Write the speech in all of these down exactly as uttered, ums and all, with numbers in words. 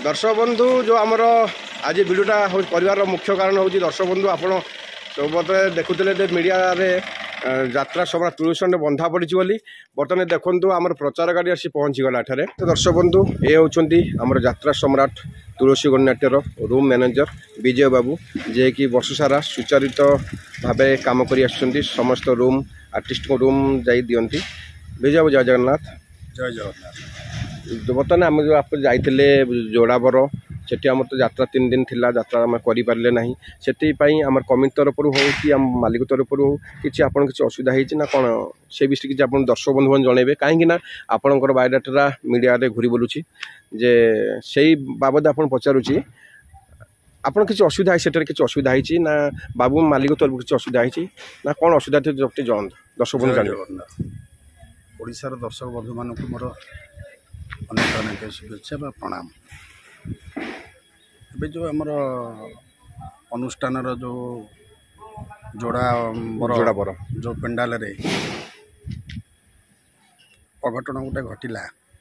दर्शक बंधु जो आमर आज भिडियोटा परिवार मुख्य कारण हूँ दर्शक बंधु आप सब देखुले मीडिया रे यात्रा सम्राट तुलसी बंधा पड़ी बोली बर्तमान देखु आम प्रचार गाड़ी आसी पहुँचीगला एठारे। तो दर्शक बंधु ये होती आमर यात्रा सम्राट तुलसी गणनाट्यर रूम मैनेजर विजय बाबू जे कि वर्ष सारा सुचारित भाव काम कर समस्त रूम आर्टिस्ट को रूम जाई दियंती। विजय बाबू जय जगन्नाथ। जय जगन्नाथ। बर्तमान आम जो आप जाइए जोड़ाबर सेठी आम तो यात्रा तीन दिन थिला यात्रा आम करें ना से आम कमिटी तरफ हो कि आम मालिक तरफ हो कि आपन किसी असुविधा होती ना कौन से विषय किसी आप दर्शक बंधु मैंने जनइबे कहीं आपणकर बायोडाटा मीडिया रे घूरी बुलूची जे से बाबद आप पचारुची आपन किसी असुविधा है सेटर किसी असुविधा होती ना बाबू मालिक तरफ किसी असुविधा होती ना कौन असुविधा थी जब जन दर्शक बंधु जान ओडिशार दर्शक बंधु मानक मोर अनेक अनेक शुभेच्छा बा प्रणाम। ए जो आमर अनुष्ठान जो जोड़ा जोड़ा बर जो पेंडाल रे अघटन गोटे घटिला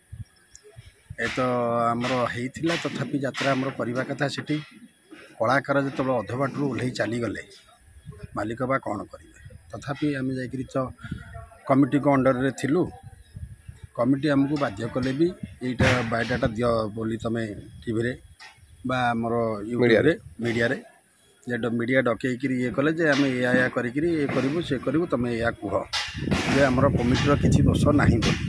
ए तो आमर होता तथापि यात्रा आमर करवा कथा सेठी कलाकार जो अधबाटू ओह्ल चली गले मालिक बा कौन करेंगे तथापि आम जाकि तो कमिटी को अंडर रे थिलु कमिटी आमको बाध्य कले भी यहीटा बायोडाटा दियो बोली तमें टीवी रे बा आमर मीडिया रे मीडिया रे जे मीडिया डकईक ये कले जे आम या या करी ये करूँ से करूँ तुम या कह जे आमर कमिटर किसी दोष ना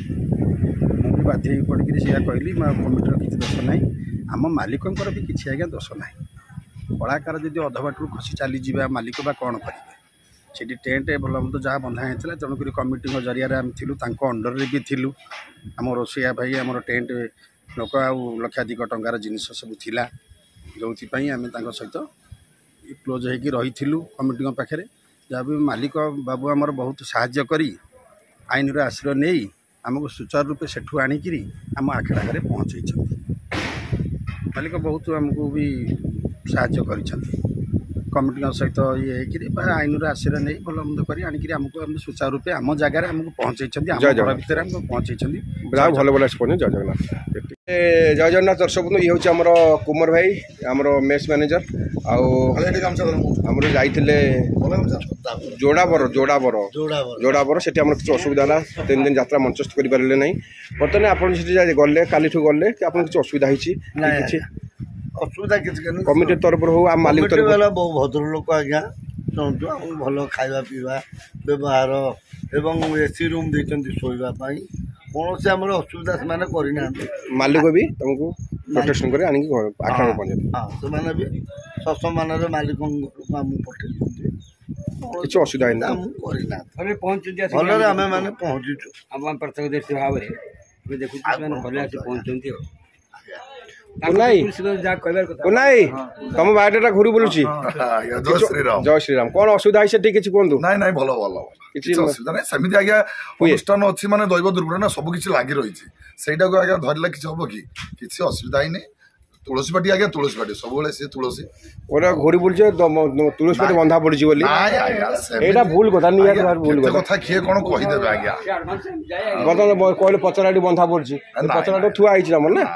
मुझे बाध्य पड़ी से कहली कमिटर किसी दोष ना आम मालिकंर भी किसी आज्ञा दोष ना कलाकार जदि अधबाटू खसी चलीज मालिक बा कौन करेंगे से टेंट भल मत जहाँ बंधा होता तेणुक कमिटी जरिया आम थिलु अंडर रे भी थिलु आम रोसैया भाई आम टेंट लोक आ लक्षाधिक टंकार जिनिस सब थिला जो आम सहित क्लोज होगी रही कमिटी पाखे जहाँ भी मालिक बाबू आमर बहुत साहाय्य करी आईन आश्रय नहीं आमको सुचारू रूपे सेठू आणिकी आम आखड़ाघर पहुँचे मालिक बहुत आमको भी साहाय्य कर कमिटी सहित ये आईन आश्रय नहीं भल मंद कर आमको सुचारू रूपे आम जगार आमको पहुँचे भर आमको पहुँचे भल भल जय जगन्नाथ। जय जगन्नाथ दर्शक बंधु ये हूँ आमर कुमार भाई आमर मेस मैनेजर आमर जाइए जोड़ाबर जोड़ाबर जोड़ाबर से किसी असुविधा है तीन दिन यात्रा मंचस्थ करें ना बर्तमान आप गले काली गले कि आप किसी असुविधा होती असुविधा किसी कमिटी तरफ हो आम मालिक तरफ बहुत भद्र लोक आज्ञा शुणु आम भल खावा पीवा व्यवहार एवं एसी रूम देते शोवाई कौन से आम असुविधा से करना मालिक भी तुमको प्रोटेक्शन कर आखड़ा पहुँचे हाँ भी ससमान मालिक पठे किसी असुविधा भले आम मैंने पहुँचु आम प्रत्यक्ष भाव में देखुँ भले पहुँचती तुम बायोडाटा घूरी बुलूँ जय श्रीराम कौन असुविधा है किसी कहतु ना ना भल भल किसी असुविधा ना सेमती आज्ञा अनुष्ठान अच्छी माने दैव दुर्घटना सब किसी लगी रही है आज्ञा धरला किसी हम कि किसी असुविधा ही नहीं तुलसी पाटी आज्ञा तुलसी पाटी सब सी तुलसी घूरी बुलचे तुलसी पाटी बंधा पड़ी यहाँ भूल कथा भूल कथा किए कौन कहीदेवे आज्ञा बर्तमान कहले पचराटी बंधा पड़ी पचराटी थुआ ना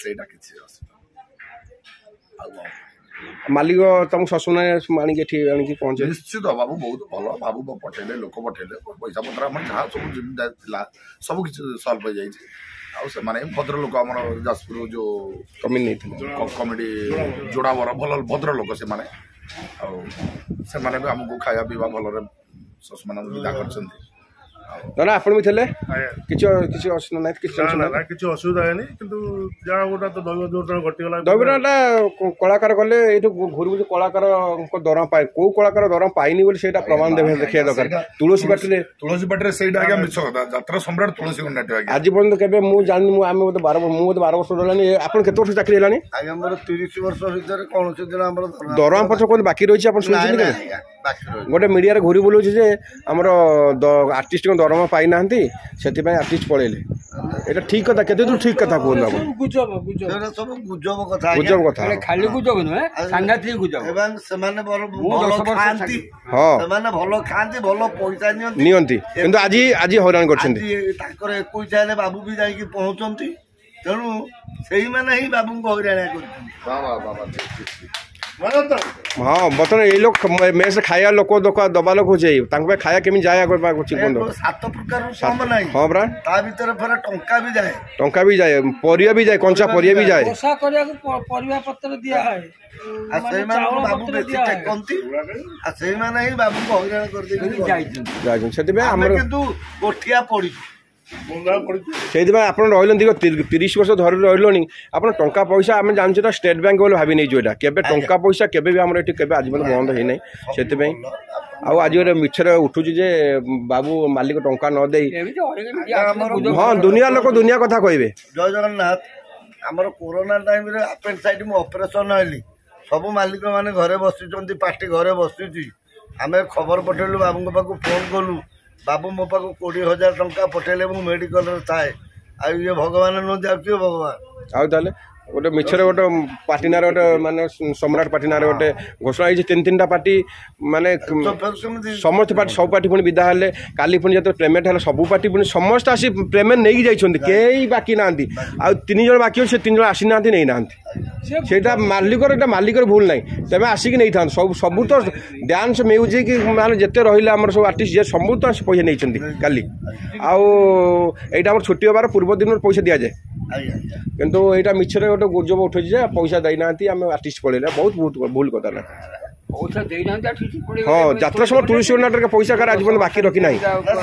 मालिक तुम ससुना आणिक आणिक पहुंचे निश्चित बाबू बहुत भल बाबू पठेले लोक पठेले पैसा पत्र आम जहाँ सब सब किसी सल्व हो जाए भद्र लोक आम जाजपुर जो कमिटी कमिटी जोड़ाबर भल भद्र लोक से भी आमको खाया पीवा भल ससु मान विदा कर ना आप भी थे किसी असुविधा किसी असुविधा है जहाँ गोटा तो दैव दुर्घटना घटीगला दैवटा कलाकार गले ये घूरी बुझे कलाकार दरम पाए कौ कलाकार दरम पाइनि बोली प्रमाण देवे देखा दरकार तुलसी पाटी तुलसी पाटी से मिछ कथा यात्रा सम्राट तुलसी गणनाट्य आज पर्यटन केवे मु जानी आम मत बार मुझे बार वर्ष रही आप केत वर्ष चाकरी है तीस वर्ष भर कौन से दिन दरम पत्र कौन बाकी रही है गोटे मीडिया रे घूरी बुलूँ जे आमर आर्टिस्ट दरमा पाई ना से आर्टिस्ट पलैले ये ठीक कथा के ठीक कथा कहूँ गुजब गुजब कथा गुजब कथा खाली गुजब नुहे सांघातिक गुजब भल खाती भल पैसा नियंती आज आज हैरान कर बाबू भी जाकि पहुँचती तेणु ସେଇମାନେ ହିଁ ବାବୁଙ୍କୁ ହଇରାଣିଆ କରୁଛନ୍ତି। हाँ बर्तमान ये लोग मेस खाया लोक दबा लोक हो खाया केमी जाए सात प्रकार कम नहीं हाँ परा ता भीतर फेर टंका भी जाए टंका भी जाए परिया भी जाए कंचा परिया भी जाए परिया पत्र दिया है आ से माने बाबू बेसी टेकंती आ से माने ही बाबू को हइराण कर दे जाय सेति में हमर किंतु कोठिया पड़ी से आप तीस वर्ष धरी रही आप टंका पैसा आम जानते तो स्टेट बैंक बोले भाभी नहीं जोटा केबे टंका पैसा केबे भी आमर एठी केबे आज बंद है नहीं से आज गोटे मिछरे उठुची जे बाबू मालिक टंका न दे हाँ दुनिया लोक दुनिया कथा कहबे। जय जगन्नाथ आमर कोरोना टाइम रे अपेंडिसाइट मु ऑपरेशन हली सब मालिक माने घरे बसिचंती पार्टी घरे बसिची आमे खबर पठेलु बाबू पाखु फोन कलु बाबू मो पाखु कोड़ी हजार टंका पठेले मु मेडिकल रे थाए आ ये भगवान न दिया कि भगवान आउ ताले गोटे मिछरे गोटे पार्टीनार गोटे माने सम्राट पार्टीनार गोटे घोषणा होती तीन तीन टा पार्टी माने समस्त पार्टी सब पार्टी पुणी विदा हेले काली पुणी जो पेमेंट है सब पार्टी पुणी समस्त आसी पेमेंट नहीं जाइछन्ती केही बाकी नांती आ तीन जण बाकी से तीन जण आसी नांती नहीं नांती सेटा मालिकर एटा मालिकर भूल नहीं तबे आसिक नहीं था सब सब तो डांस म्यूजिक माने जते रहिले हमर सब आर्टिस्ट जे सब तो पैसा नहीं छन्ती काली आउ एटा हमर छुट्टी होबार पूर्व दिन पैसा दिया जाए किंतु एटा मिछरे गोटे गुजब उठे पैसा देना आम आर्टिस्ट पड़े बहुत बहुत भूल कथा ना हाँ यात्रा समय तुलसी नाटक पैसा कार आज बाकी रखी ना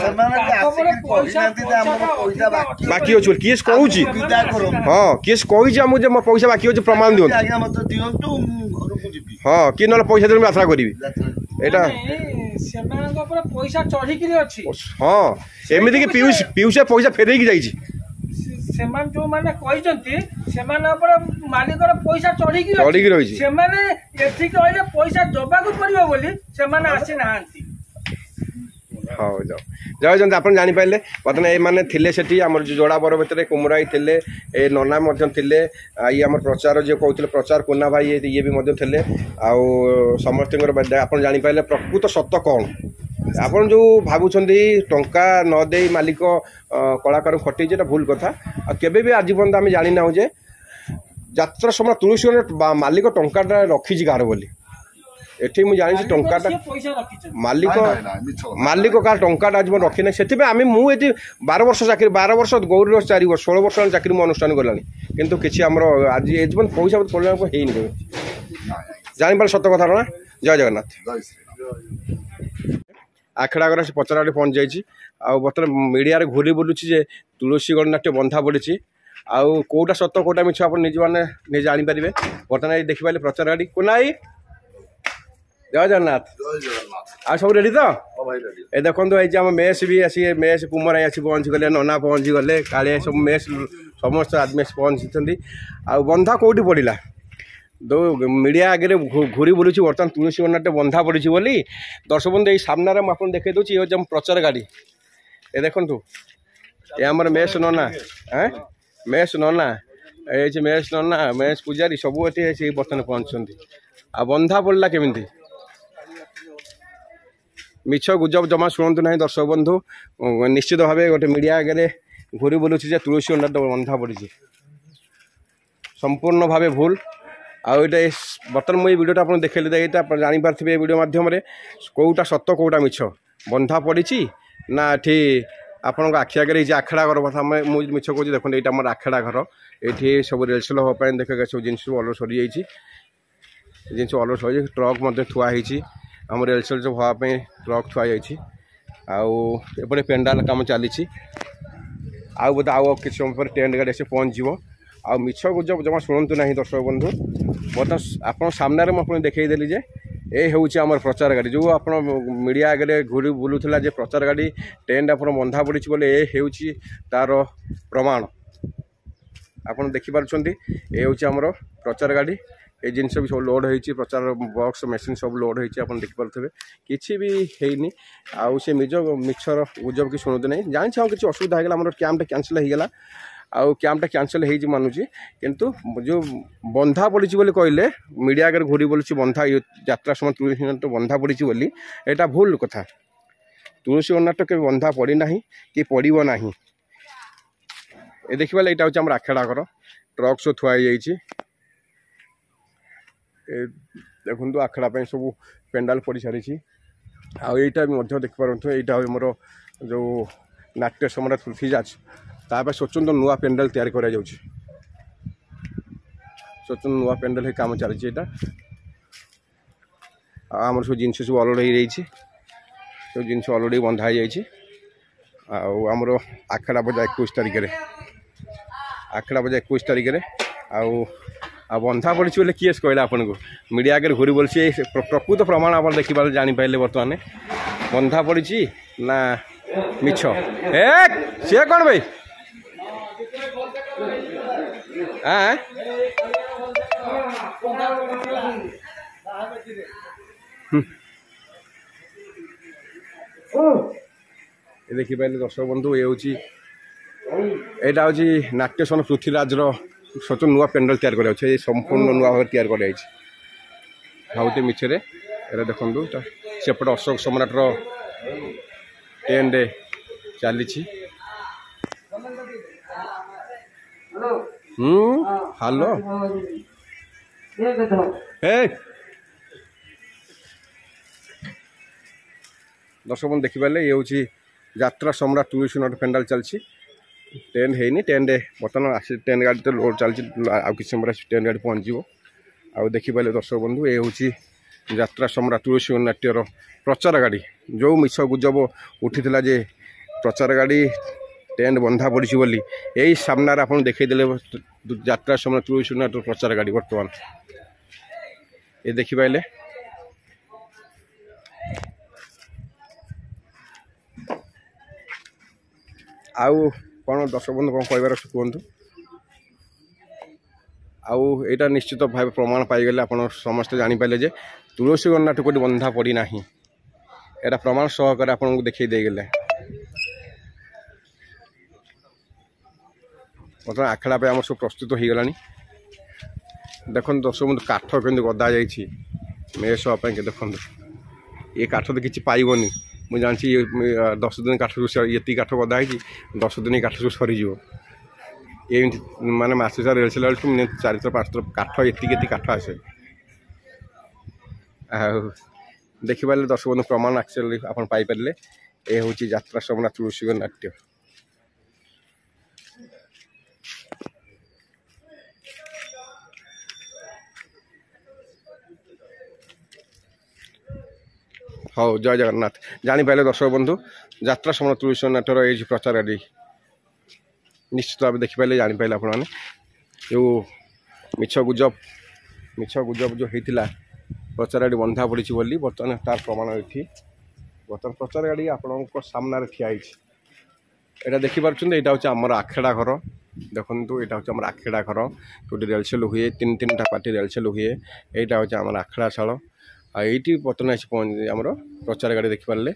बाकी अच्छे किए कहूँ हाँ किए कही मो पैसा बाकी अच्छे प्रमाण दिखाँ हाँ किए ना पैसा देने यात्रा करी एटा पैसा चढ़ी हाँ एमती पीयूष पीयूष पैसा फेर जाइए सेमान जो माने कहिसंती सेमान ऊपर मालिकर पैसा चढ़ी की चढ़ी की रही से माने एठी कहले पैसा दबा को पड़ियो बोली से माने आसी नाहंती हां जाओ जाओ जंत आपण जानि पाइले बतन ए माने थिले सेठी हमर जोड़ा बर भीतर कुमराई थिले ए नना मध्यम थिले आई हमर प्रचार जे कहउतले प्रचार कोना भाई ये भी मध्यम थिले आ समस्त आपण जानि पाइले प्रकृत सत्य कोन आपन जो भावुंट टंका न दे मालिक कलाकार खटे भूल कथा केबे भी आज पर्यंत आम जानी ना जे यात्रा समय तुलसी मालिक टंका रखी गार बोली एठी मुझे जानी टंका मालिक मालिक कार टंका आज रखी ना से आम मुझे बार वर्ष चाकरी बार वर्ष गौरी चार वर्ष षोल वर्ष चाकरी मुझे अनुष्ठान गलानी किंतु किसी आमर आज ये पैसा पड़े है जापार सत कथा ना जय जगन्नाथ आखड़ागर से पचराड़े पहुँच जाइए आउ बर्तमान मीडिया रे घूरी बुलूची जे तुलसी गणनाट्य बंधा पड़ी आउ कोटा सत्य कोटा मिछ आप निज मैंने नहीं जापर बर्तमान देखिए प्रचार गाड़ी कोनाई जय जगन्नाथ आ सब रेडी तो ए देखो ये आम मेस भी आसी मेस कुमार आसी पहुँची गले नना पहुँची गले काले सब मेस समस्त आदमी पहुँची आ बंधा कौटी पड़ा दो मीडिया आगे घूरी बुलूची बर्तमान तुलसी गणनाट्य बंधा पड़ी बोली दर्शक बंधु ये सामने आपको देखे दूसरी ये प्रचार गाड़ी ए देखु ये आमर मेस नना हाँ मेस नना ये मेस नना मेस पूजारी सब ये बर्तमान पहुँचती आ बंधा पड़ा केमी मिछ गुजब जमा शुणु ना दर्शक बंधु निश्चित भाव गोटे मीडिया आगे घूरी बुलूची तुलसी गणनाट्य बंधा पड़ी संपूर्ण भाव भूल आउटा बर्तमान मुझे वीडियो आप देखिए ये जापारे वीडियो मध्यम कौटा सत कौटा मिछ बंधा पड़ी ना ये आपण आखि आगे आखड़ा घर कथा मुझे मिछ कह देखो ये आम आखड़ा घर ये सब रेलसेल हाँपाई देख सब जिन सब अलर सरी जाइए जिन अलर सर ट्रक थुआई आम रेलसेल सब हाँपाई ट्रक थुआई आउे पेंडाल कम चली आउ बोधे आउ कि समय पर टेंट गाड़ी आसी पहुँच आ मिछ गुजब जमा शुणु ना दर्शक बंधु बर्तमान आप सामने मुझे देखईदेली जे ये हूँ आम प्रचार गाड़ी जो आप मीडिया आगे घूरी बुलूला जे प्रचार गाड़ी टेंट आप बंधा पड़ी बोले ये हूँ तार प्रमाण आप देखिपुंट ये हूँ आमर प्रचार गाड़ी ये जिनस भी सब लोड होती प्रचार बॉक्स मेसीन सब लोड होती आप देखिपे किसी भी हैनी आउ से मिज मिक्सर गुजब कि शुणुते नहीं जानी हाँ किसी असुविधा होगा आम कैंपटा कैंसल होगला आउ कैंपटा कैंसल हो मानुची किंतु जो बंधा पड़ी कहले मीडिया आगे घूरी बोलूँ बंधा यात्रा समय तुलसी गणनाट्य बंधा पड़ी बोली यहाँ भूल कथा तुलसी गणनाट्य के बंधा पड़ी ना कि पड़ो ना ये देखिए यहाँ हूँ आम आखड़ा घर ट्रक सब थुआई देखु आखड़ा सब पेंडाल पड़ सारी आईटा भी देखिपारत यहाँ मोर जो नाट्य सम्राट पृथ्वीराज ताप स्वतंत्र नुआ पेंडाल तैयारी करा स्वतंत्र नुआ पेंडाल काम चली आम सब जिन सब अलरेडी सब जिन अलरेडी बंधा आमर आखड़ा बजा इक्कीस तारिख में आखड़ा बजा इक्कीस तारिख में आ बंधा पड़ी बोले किए कहला आपन को मीडिया आगे घूरी बोलছি प्रकृत प्रमाण आप देखिए जापारे बर्तमान बंधा पड़ी ना मिछ ए सी कौन भाई हाँ देखी पारे दर्शक बंधु ये यहाँ हूँ नाट्य सन पृथ्वीराज स्वतंत्र नुआ पेंडाल तैयार कर संपूर्ण नुआ भाव तैयार कर मिछरे ये देखु सेपटे अशोक सम्राटर टेंट चली हेलो दर्शक बंधु देखिपारे ये हूँ यात्रा सम्राट टूरिस्ट नट पेंडाल चलती टेंट है टेंट बर्तमान आस टेंट गाड़ी तो लोड चलती किसी समय टेंट गाड़ी पहुँच आउ देखिपारे दर्शक बंधु ये हूँ यात्रा सम्राट टूरिस्ट नाट्यर प्रचार गाड़ी जो मिछ गुजब उठी जे प्रचार गाड़ी टेंट बंधा पड़ी बोली यही सामने आप देखईदे यात्रा सम्राट टूरिस्ट नाट्य प्रचार गाड़ी बर्तमान ये देखिपारे आउ कौन दर्शक बंधु कौन कहबार कहतु आउ यहाँ निश्चित भाव प्रमाण पाईगले आप समस्ते जापारे जे तुलसी गन्नाट कोई बंधा पड़ी ना यहाँ प्रमाण सहकार आपको देखई देगले बर्तमान आखड़ा पे आम सब प्रस्तुत हो गला देख दर्शक बंधु काठ के गदा जाइए मेष देखो ये काठ तो किसी पाइबनी मुझे जानसी दस दिन काठ ये काठ गदा है दस दिन काठ सब सरीज ये माने मस सार रेलसेल बेलू चार थर पाँच थर काठ ये काठ आसे देखिपारे दर्शक बंधु प्रमाण एक्चुअली आप पाइपारे ये हूँ यात्रा सम्राट तुलसी नाट्य हाँ जय जगन्नाथ जापारे दर्शक बंधु यात्रा सम्राट तुलसी नाट्यर ये प्रचार गाड़ी निश्चित भाव देखिपारे जापारे आपने जो मिछ गुजब मिछ गुजब जो होता प्रचार गाड़ी बंधा पड़ी बोली बर्तमान तार प्रमाण ये बर्तमान प्रचार गाड़ी आपण सामने ठिया यहाँ देखिपुर यहाँ हूँ आम आखेड़ा घर देखु यहाँ हूँ आम आखेड़ा घर जो रेलसेल हुए तीन तीन टा पार्टी रेलसेल हुए यहाँ हूँ आम आखेड़ा शाल आईटी बर्तमान आसी पहुँच आमर प्रचार गाड़ी देखिपारे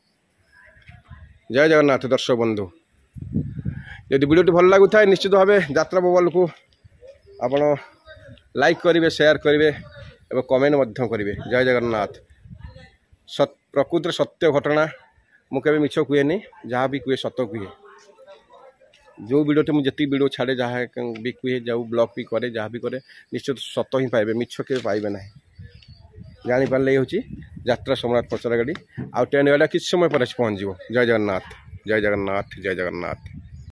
जय जगन्नाथ दर्शक बंधु यदि वीडियो भल लगुता है निश्चित भाव यात्रा बबल को आपण लाइक करेंगे शेयर करेंगे एवं कमेंट करेंगे जय जगन्नाथ सत प्रकृति सत्य घटना मुझे मिछ कहुए जहाँ भी कहे सत कहे जो वीडियो मुझे जी वीडियो छाड़े जहाँ भी कहे जो ब्लॉग भी करे जहाँ भी करे निश्चित सत ही पाइबे मिछ के पाइबे ना जापारे ये हूँ यात्रा सम्राट प्रचार गाड़ी आउ टेंट गाड़ी किसी समय पर पहुँच जय जगन्नाथ जय जगन्नाथ जय जगन्नाथ।